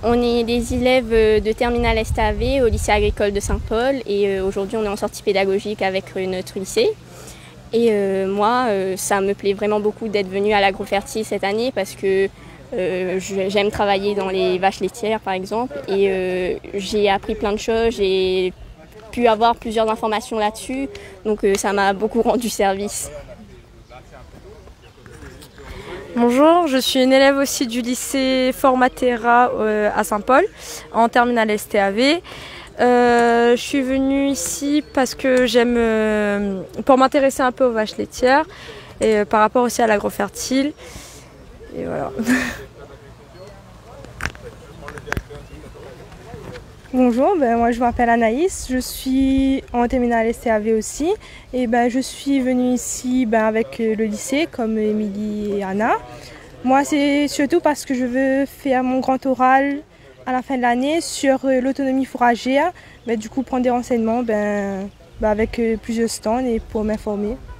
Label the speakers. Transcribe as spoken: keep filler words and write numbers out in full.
Speaker 1: On est des élèves de terminale S T A V au lycée agricole de Saint-Paul et aujourd'hui on est en sortie pédagogique avec notre lycée. Et euh, moi, euh, ça me plaît vraiment beaucoup d'être venue à l'Agrofertile cette année parce que euh, j'aime travailler dans les vaches laitières par exemple et euh, j'ai appris plein de choses, j'ai pu avoir plusieurs informations là-dessus, donc euh, ça m'a beaucoup rendu service.
Speaker 2: Bonjour, je suis une élève aussi du lycée Formatera euh, à Saint-Paul, en terminale S T A V. Euh, je suis venue ici parce que j'aime, euh, pour m'intéresser un peu aux vaches laitières et euh, par rapport aussi à l'Agrofertile. Et voilà.
Speaker 3: Bonjour, ben moi je m'appelle Anaïs, je suis en terminale S T A V aussi et ben je suis venue ici ben, avec le lycée comme Émilie et Anna. Moi c'est surtout parce que je veux faire mon grand oral à la fin de l'année sur l'autonomie fourragère, ben, du coup prendre des renseignements ben, ben, avec plusieurs stands et pour m'informer.